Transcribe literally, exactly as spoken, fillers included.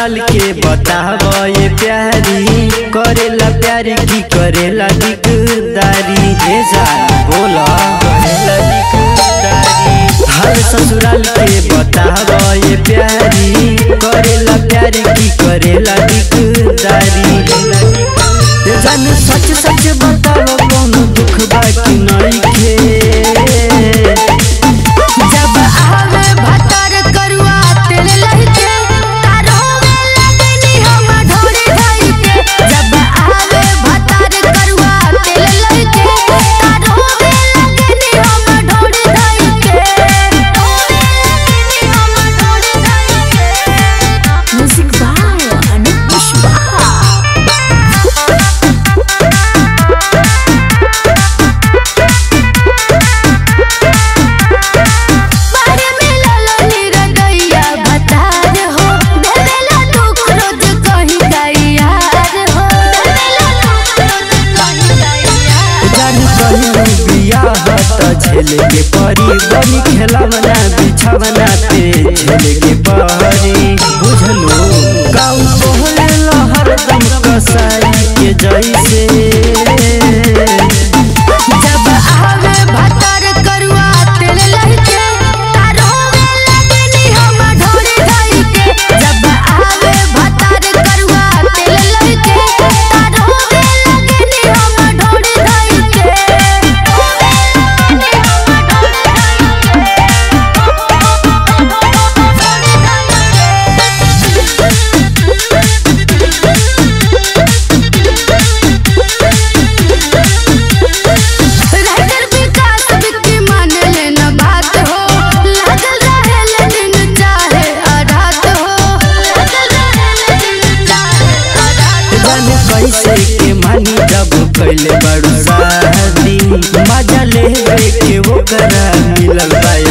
ससुराल के बताव ये प्यारी, करेला प्यारी की करेला दिकदारी, ए जान बोला करेला दिकदारी। हाल ससुराल के बताव ये प्यारी, करेला प्यारी की करेला दिकदारी। जान सच सच बताओ कौन दुख बाकी नहीं के। जब आवे भतर करुआ तेल लहके तारो लगनी हम ढोरे धई के। जब आवे भतर करुआ तेल लहके तारो लगनी हम ढोरे धई के। लगनी हम ढोरे धई के। Music by Anup Pushpa. झेले के परी बनी खेलवना बिछवना पे झेले के परी बुझलो गाँव बोले हरदम कसाई के जैसे। जब आवे भतर करुआ तेल लहके तारो लगनी हम ढोरे धई के। जब आवे भतर करुआ तेल लहके तारो लगनी हम ढोरे धई के। कैसे के मानी जब कैले बड़ू शादी, मजा ले के वो करा मिलल बा